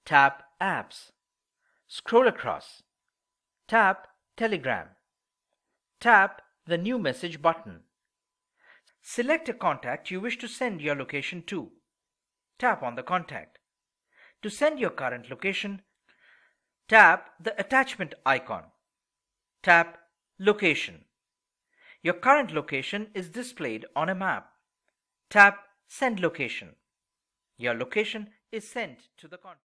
Tap Apps. Scroll across. Tap Telegram. Tap the New Message button. Select a contact you wish to send your location to. Tap on the contact. To send your current location, tap the attachment icon. Tap Location. Your current location is displayed on a map. Tap Send Location. Your location is sent to the contact.